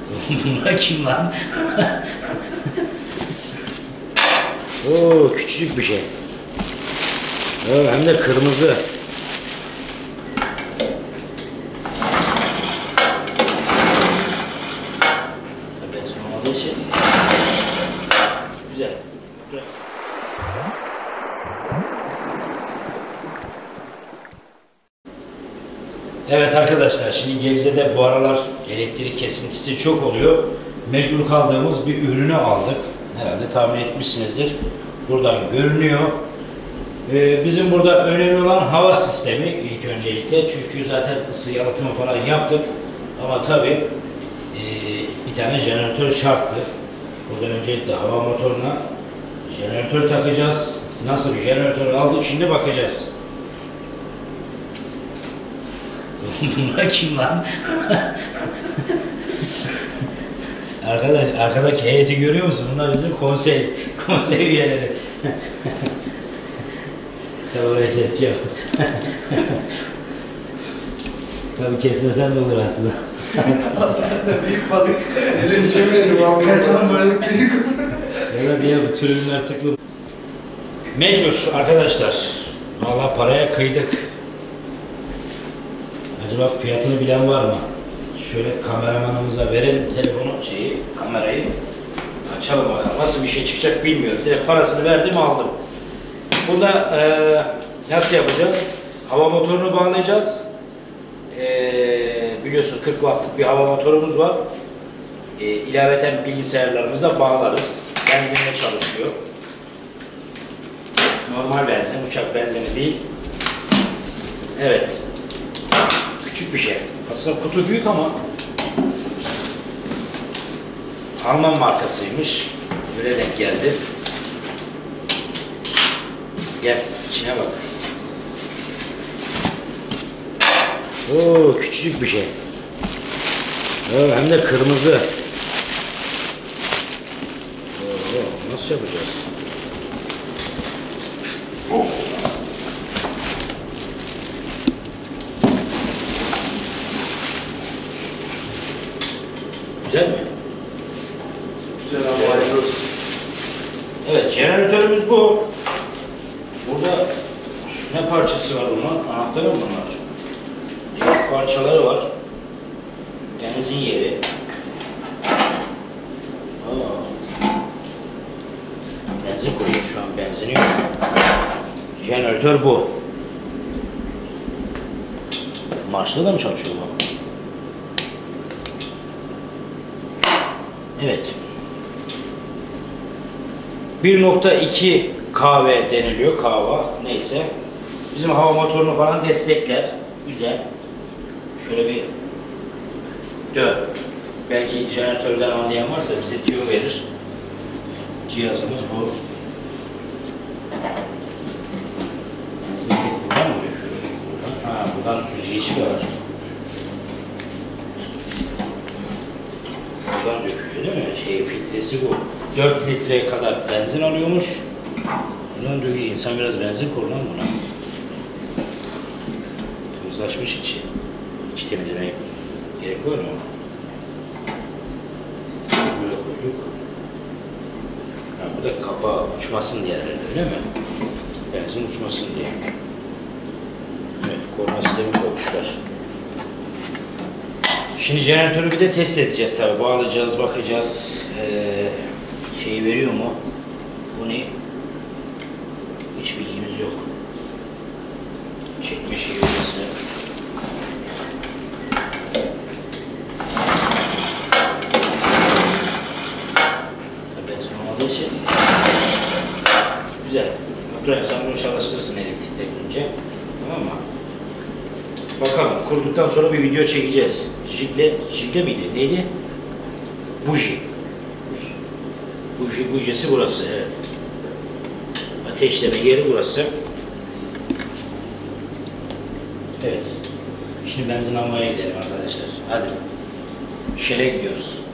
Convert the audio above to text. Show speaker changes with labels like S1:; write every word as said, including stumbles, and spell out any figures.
S1: Bunlar kim lan? Oo, küçücük bir şey. Oo, hem de kırmızı. Benzin olmadığı için güzel. Evet arkadaşlar, şimdi Gebze'de bu aralar elektrik kesintisi çok oluyor. Mecbur kaldığımız bir ürünü aldık. Herhalde tahmin etmişsinizdir. Buradan görünüyor. Ee, bizim burada önemli olan hava sistemi ilk öncelikle. Çünkü zaten ısı yalıtımı falan yaptık. Ama tabii e, bir tane jeneratör şarttı. Burada öncelikle hava motoruna jeneratör takacağız. Nasıl bir jeneratör aldık şimdi bakacağız. Bunlar kim lan? Arkadaş, arkadaki heyeti görüyor musun? Bunlar bizim konsey, konsey üyeleri. Tabii oraya keseceğim. Tabii kesmesen de olur aslında.
S2: Büyük balık. Elincemeyelim abi. Kaçan balık büyük.
S1: Ya da diğer bu tür ürünler tıklı. Mecbur arkadaşlar. Vallahi paraya kıydık. Acaba fiyatını bilen var mı? Şöyle kameramanımıza verelim telefonu, şeyi, kamerayı. Açalım bakalım. Nasıl bir şey çıkacak bilmiyorum. Direkt parasını verdim, aldım. Burada e, nasıl yapacağız? Hava motorunu bağlayacağız. E, biliyorsunuz kırk wattlık bir hava motorumuz var. E, ilaveten bilgisayarlarımıza bağlarız. Benzinle çalışıyor. Normal benzin, uçak benzini değil. Evet. Küçük bir şey. Aslında kutu büyük ama Alman markasıymış. Böyle denk geldi. Gel, içine bak. Oo, küçücük bir şey. Oo, hem de kırmızı. Oo, nasıl yapacağız? Oh. Güzel mi?
S2: Güzel abi, hayırlı olsun.
S1: Evet, jeneratörümüz bu. Burada ne parçası var bunun? Anahtarı mı bunlar? Değişik parçaları var. Benzin yeri. Aa. Benzin koyuyor şu an, benzini yok. Jeneratör bu. Marşlı da mı çalışıyor bu? Evet. bir nokta iki kahve deniliyor, kahva neyse. Bizim hava motorunu falan destekler. Güzel. Şöyle bir dön. Belki jeneratörden anlayan varsa bize diyor verir. Cihazımız bu. Benzin buradan mı döküyoruz? Buradan. Ha, buradan süzgeci var. Buradan dökülüyor değil mi? Şey, filtresi bu. dört litre kadar benzin alıyormuş. Buradan döküyor. İnsan biraz benzin korunan buna. Tozlaşmış içi. İç temizlemeye gerek var mı? Böyle koyduk. Ha, bu da kapağı uçmasın diye herhalde, öyle mi? Benzin uçmasın diye. Evet, koruma sistemi koymuşlar. Şimdi jeneratörü bir de test edeceğiz tabi. Bağlayacağız, bakacağız. Ee, şeyi veriyor mu? Bu ne? Hiç bilgimiz yok. Çekme şeyi orası. Benzin olmadığı için güzel. Abdurrahim, sen bunu çalıştırırsın elektrikle önce. Tamam mı? Bakalım, kurduktan sonra bir video çekeceğiz. Jigle, jigle miydi? Neydi? Buji. Buji, bujisi burası, evet. Ateşleme yeri burası. Evet. Şimdi benzin almaya gidelim arkadaşlar. Hadi. Shell'e gidiyoruz.